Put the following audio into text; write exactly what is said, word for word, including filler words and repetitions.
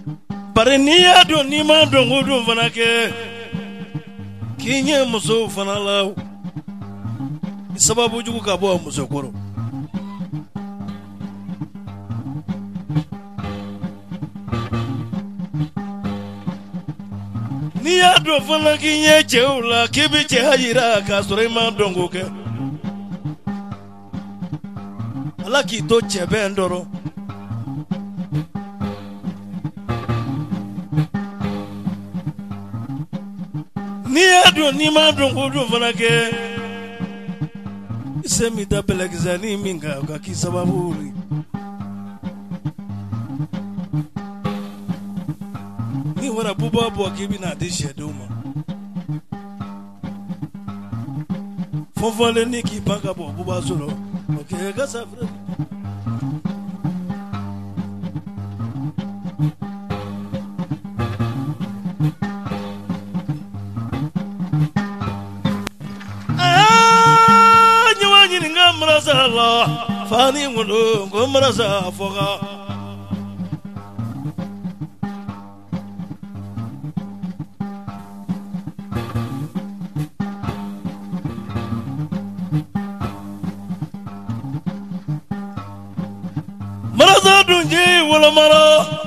bari n'i y'a dɔn n'i m'a dɔn ko dun fana kɛ k'i ɲɛ musow fana la sababu jugu ka bɔ muso kɔrɔ n'i y'a dɔn fana k'i ɲɛ cɛw la k'i bɛ cɛya yira k'a sɔrɔ i m'a dɔn k'o kɛ Ala k'i to cɛ bɛn dɔrɔn n'i y'a dɔn n'i m'a dɔn ko dun fana kɛ i se min da bɛlɛkisɛni min kan o ka k'i sababu ye n'i wara buba bɔ k'i bɛna di sɛdenw ma fɔnfɔnlen ni k'i pan ka bɔ buba sɔrɔ o kɛ ka safira Allah fani ngolo ngomraza foga maraza dunji wala mara